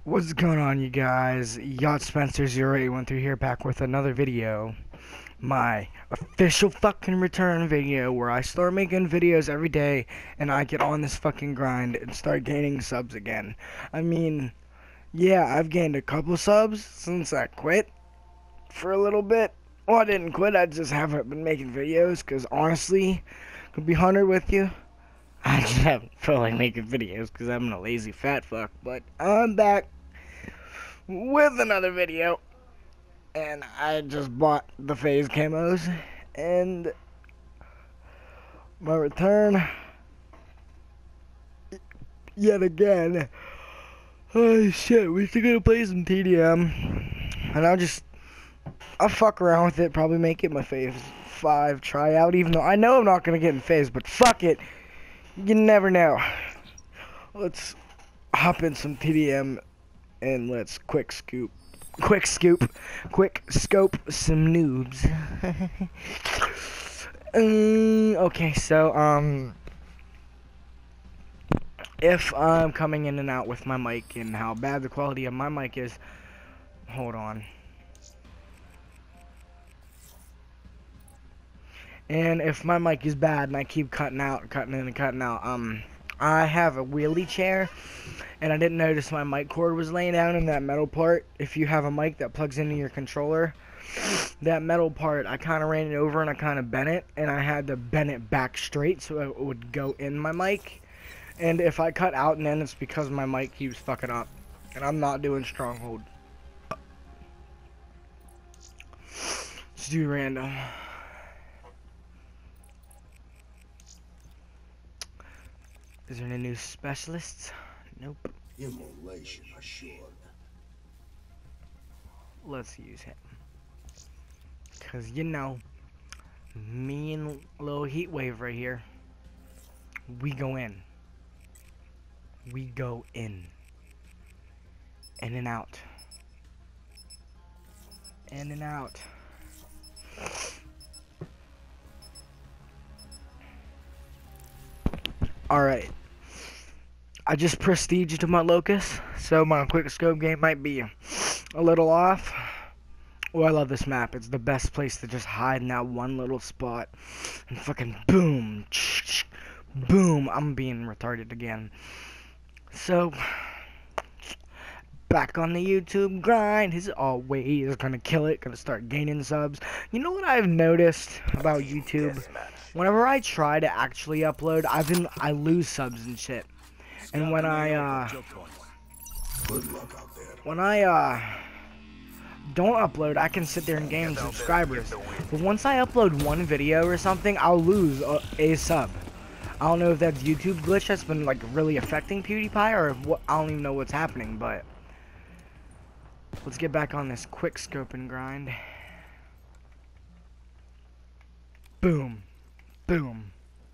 What's going on, you guys? Yacht Spencer 0813 here, back with another video. My official fucking return video where I start making videos every day and I get on this fucking grind and start gaining subs again. I mean, yeah, I've gained a couple subs since I quit for a little bit. Well, I didn't quit, I just haven't been making videos because honestly, to be 100 with you, I just haven't felt like making videos because I'm a lazy fat fuck. But I'm back with another video, and I just bought the phase camos, and my return yet again. Oh shit, we're still gonna play some TDM, and I'll fuck around with it, probably make it my phase 5 tryout, even though I know I'm not gonna get in phase, but fuck it, you never know. Let's hop in some TDM and let's quick scope some noobs. Okay, so if I'm coming in and out with my mic and how bad the quality of my mic is, hold on. And if my mic is bad and I keep cutting in and cutting out, I have a wheelie chair, and I didn't notice my mic cord was laying down in that metal part. If you have a mic that plugs into your controller, that metal part, I kind of ran it over and I kind of bent it, and I had to bend it back straight so it would go in my mic. And if I cut out and then it's because my mic keeps fucking up, and I'm not doing stronghold. Let's do random. Is there any new specialists? Nope. Immolation assured. Let's use him. Cause you know, me and little heat wave right here, we go in. We go in. In and out. In and out. Alright. I just prestiged my locus, so my quick scope game might be a little off. Oh, I love this map. It's the best place to just hide in that one little spot. And fucking boom. Boom. I'm being retarded again. So, back on the YouTube grind as always. Gonna kill it. Gonna start gaining subs. You know what I've noticed about YouTube? Whenever I try to actually upload, I lose subs and shit. And when I don't upload, I can sit there and gain subscribers. But once I upload one video or something, I'll lose a sub. I don't know if that's YouTube glitch that's been like really affecting PewDiePie, or if what, I don't even know what's happening. But let's get back on this quick scope and grind. Boom. Boom.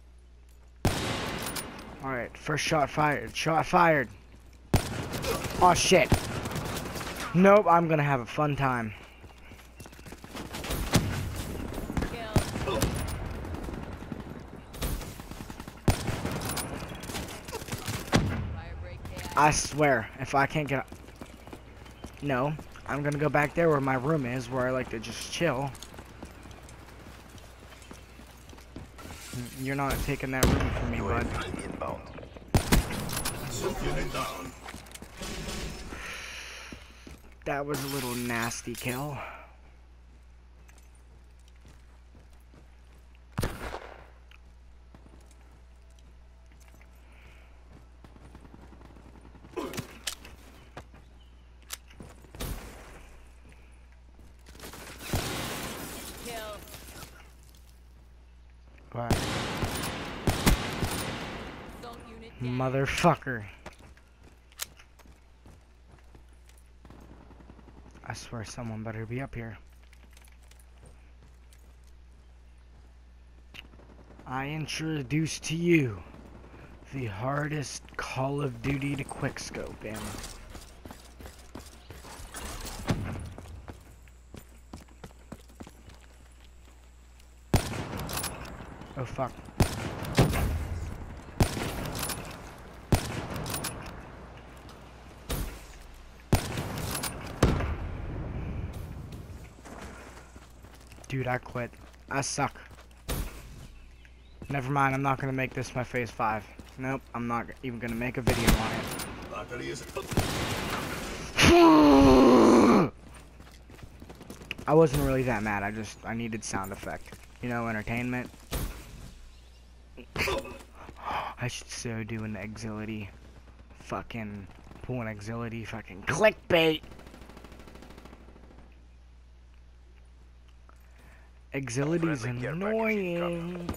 Alright, first shot fired. Shot fired. Oh shit. Nope, I'm gonna have a fun time. I swear, if I can't get... No, I'm gonna go back there where my room is, where I like to just chill. You're not taking that room from me, bud. That was a little nasty kill. But motherfucker. I swear someone better be up here. I introduce to you the hardest Call of Duty to quickscope in. Oh fuck. Dude, I quit. I suck. Never mind, I'm not gonna make this my phase 5. Nope, I'm not even gonna make a video on it. I wasn't really that mad, I needed sound effect. You know, entertainment. I should so do an exility. Fucking pull an exility fucking clickbait. Exility's annoying.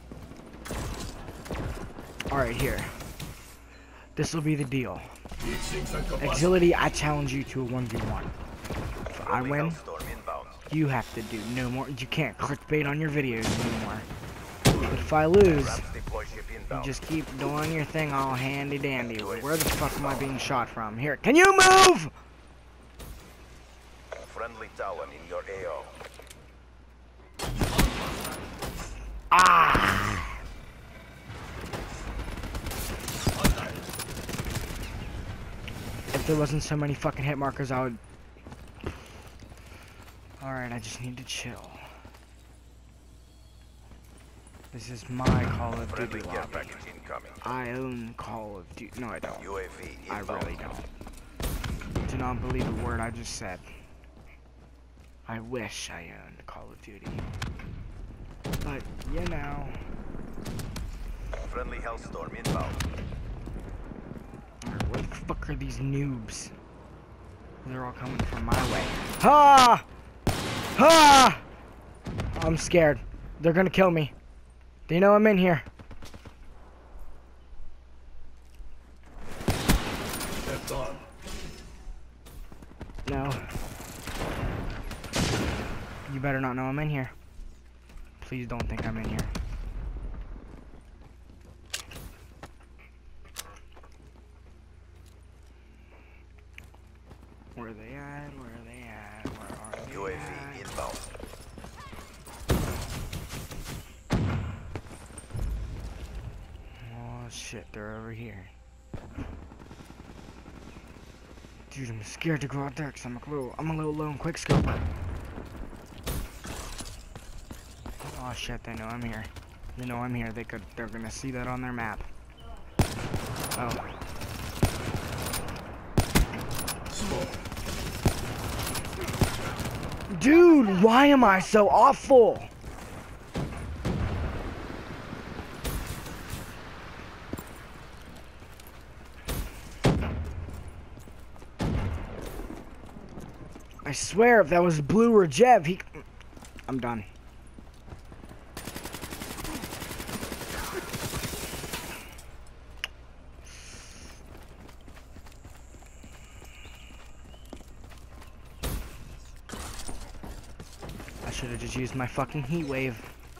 Alright, here. This will be the deal. Exility, I challenge you to a 1v1. If I win, you have to do no more. You can't clickbait on your videos anymore. But if I lose, you just keep doing your thing all handy dandy. Where the fuck am I being shot from? Here, can you move? Friendly Talon in your AO. Ah! If there wasn't so many fucking hit markers, I would... Alright, I just need to chill. This is my Call of Duty lobby. I own Call of Duty. No, I don't. I really don't. Do not believe a word I just said. I wish I owned Call of Duty. But, you know. Friendly Hellstorm inbound. Alright, where the fuck are these noobs? They're all coming from my way. Ha! Ha! I'm scared. They're gonna kill me. They know I'm in here. No. You better not know I'm in here. Please don't think I'm in here. Where are they at? Where are they at? Where are they UAV inbound. Oh shit, they're over here. Dude, I'm scared to go out there because I'm a little low in quickscope. Oh shit, they know I'm here. They know I'm here. They're gonna see that on their map. Oh. Dude, why am I so awful? I swear, if that was Blue or Jev, I'm done. I should have just used my fucking heat wave.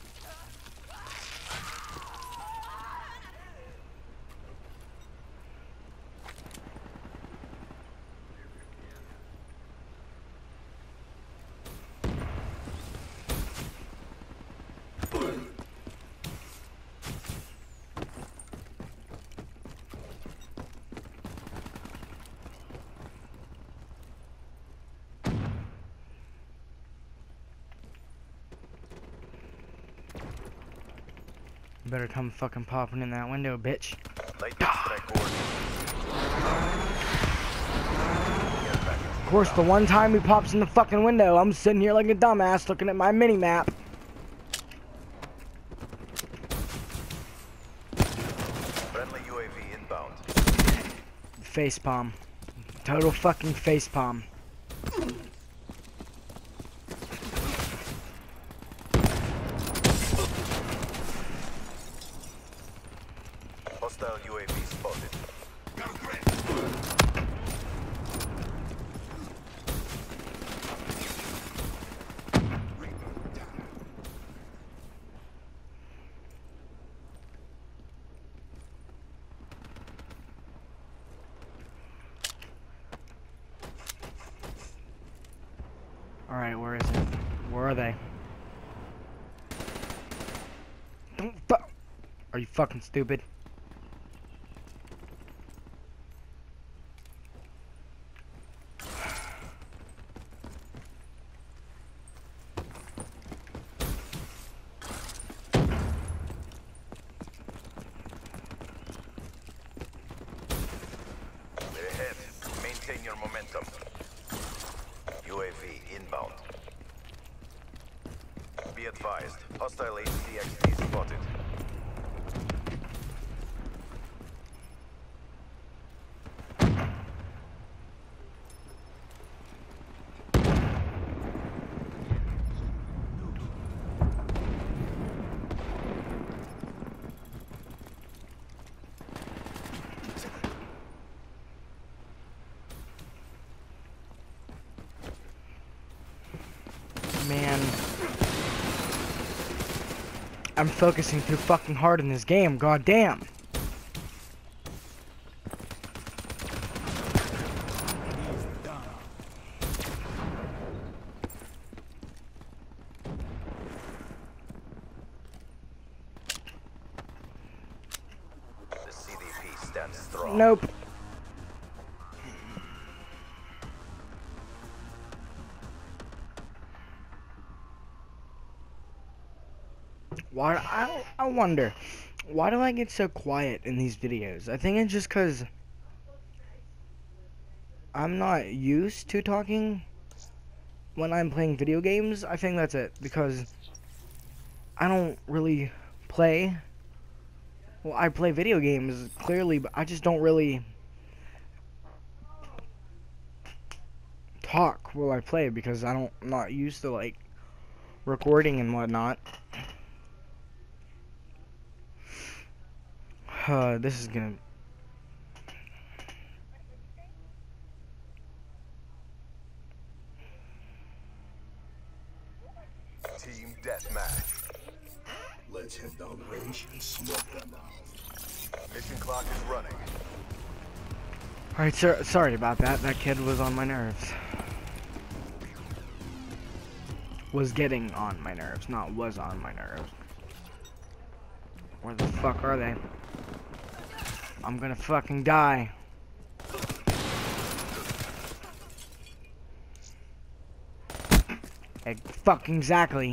You better come fucking popping in that window, bitch. Of course, the one time he pops in the fucking window, I'm sitting here like a dumbass looking at my mini map. Friendly UAV inbound. Facepalm. Total fucking facepalm. Hostile UAV spotted. Alright, where is it? Where are they? Don't fuck. Are you fucking stupid? your momentum. UAV inbound. Be advised, hostile HCXD spotted. Man, I'm focusing too fucking hard in this game, goddamn. The CDP stands strong. Nope. Why? I wonder, why do I get so quiet in these videos? I think it's just because I'm not used to talking when I'm playing video games. I think that's it, because I don't really play. Well, I play video games, clearly, but I just don't really talk while I play because I'm not used to, like, recording and whatnot. This is gonna... Team deathmatch. Let's head down range and smoke them out. Mission clock is running. Alright, sir, sorry about that. That kid was on my nerves. Was getting on my nerves, not was on my nerves. Where the fuck are they? I'm gonna fucking die. Fucking exactly.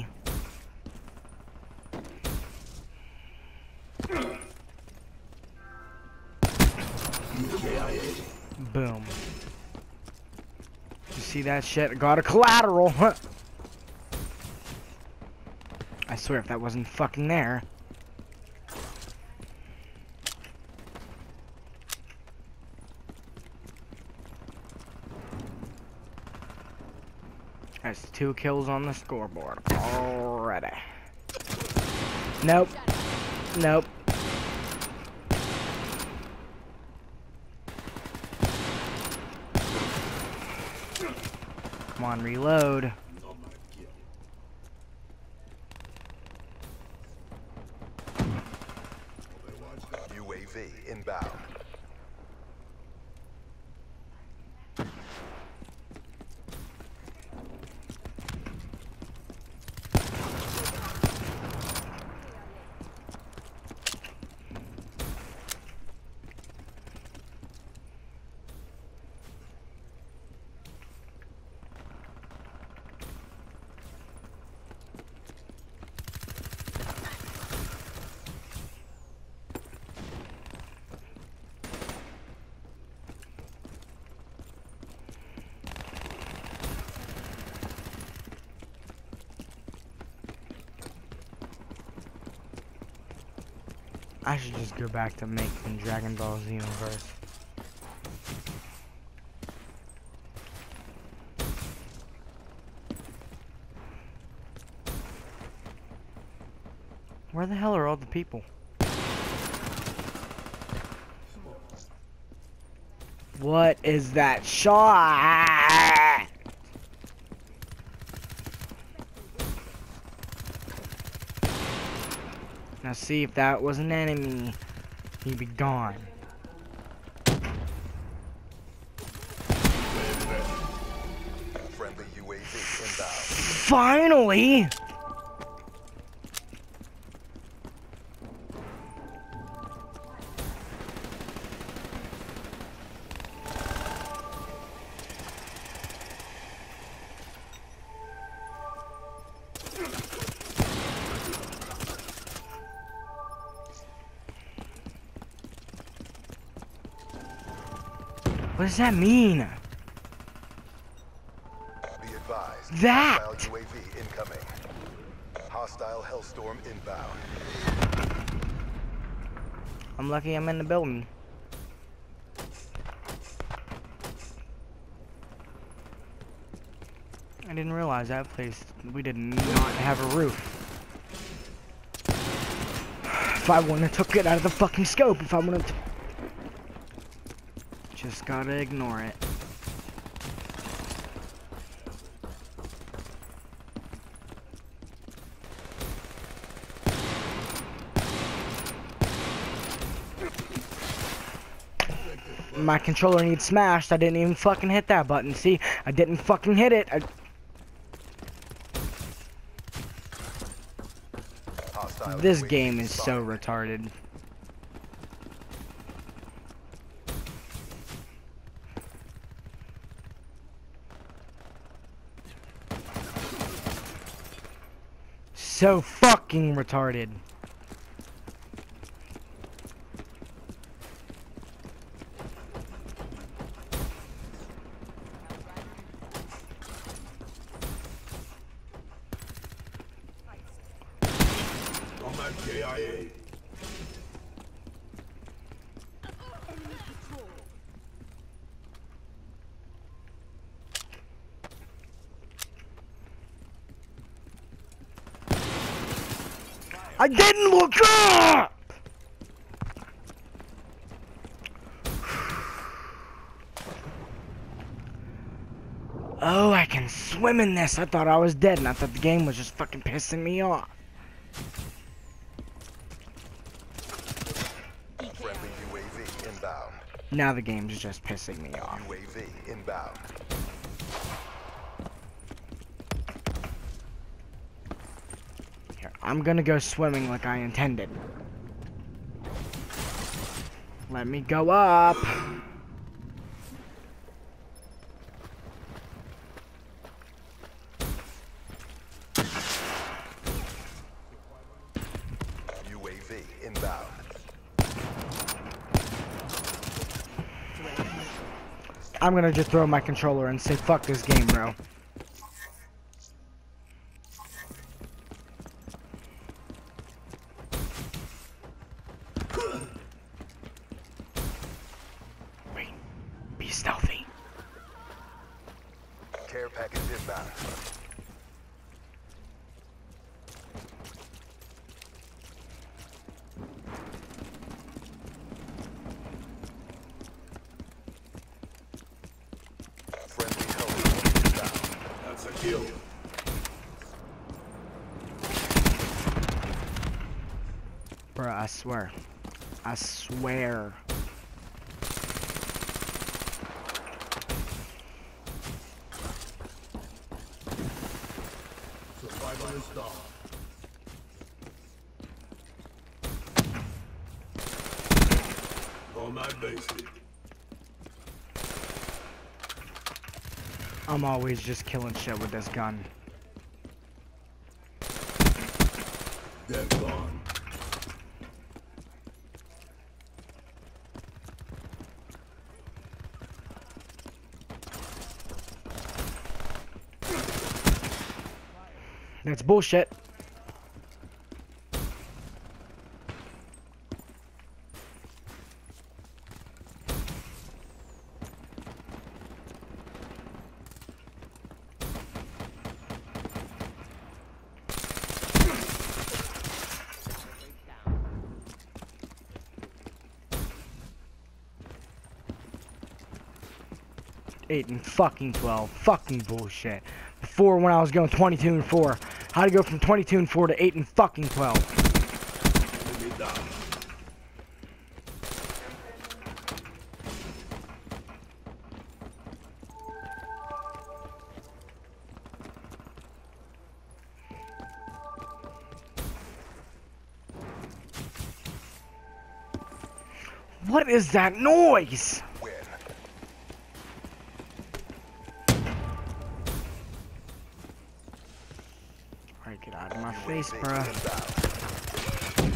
Boom. You see that shit? Got a collateral. I swear if that wasn't fucking there. That's 2 kills on the scoreboard already. Nope. Nope. Come on, reload. UAV inbound. I should just go back to making Dragon Ball Z universe. Where the hell are all the people? What is that shot? Now see, if that was an enemy, he'd be gone. Friendly UAV inbound. Finally! What does that mean? that? Hostile UAV incoming. Hostile Hellstorm inbound. I'm lucky I'm in the building. I didn't realize that place, we did not have a roof. If I wouldn't have took it out of the fucking scope, if I wouldn't have... Just gotta ignore it. My controller needs smashed. I didn't even fucking hit that button. See, I didn't fucking hit it. This game is so retarded. So fucking retarded. Combat KIA. I didn't look up! Oh, I can swim in this. I thought I was dead, and I thought the game was just fucking pissing me off. Friendly UAV inbound. Now the game's just pissing me off. UAV inbound. Here, I'm gonna go swimming like I intended. Let me go up. UAV inbound. I'm gonna just throw my controller and say fuck this game, bro. Wait, be stealthy. Care package inbound. Friendly Hellstorm inbound. That's a kill. Bro, I swear. I swear. Survival installed. Combat basic. I'm always just killing shit with this gun. Dead gone. That's bullshit. Eight and fucking 12. Fucking bullshit. Before, when I was going 22 and 4, how to go from 22 and 4 to 8 and fucking 12. Enemy down. What is that noise? Win. Alright, get out of my face, UAV bruh. inbound.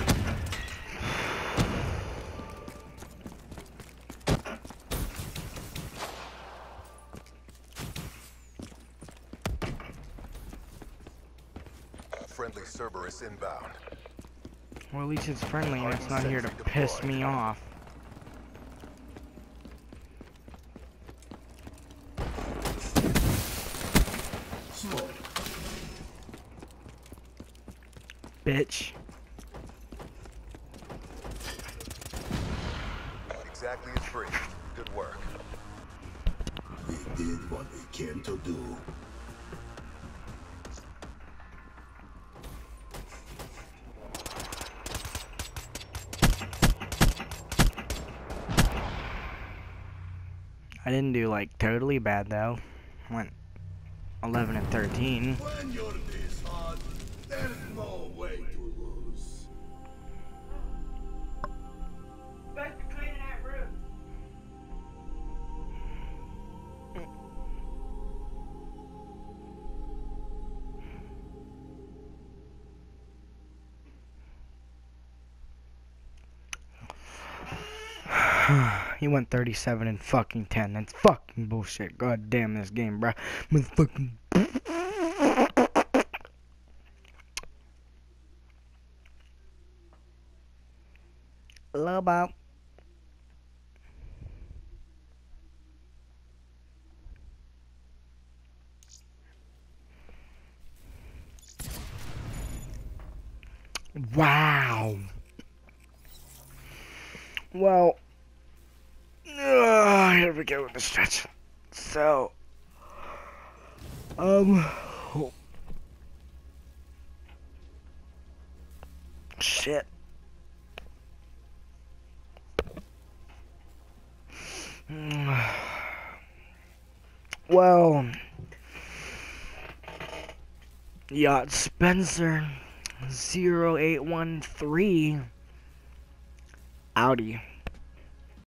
Friendly Cerberus inbound. Well, at least it's friendly and it's not here to piss me off. Bitch. Exactly as briefed. Good work. We did what we came to do. I didn't do like totally bad though. Went 11 and 13. When you're this hot, there's no way to lose. Supposed to be cleaning that room. He went 37 and fucking 10. That's fucking bullshit. God damn this game, bruh. Motherfucking. Love out. Wow. Well, here we go with the stretch. So, oh, shit. Well, Yacht Spencer 0813 Audi.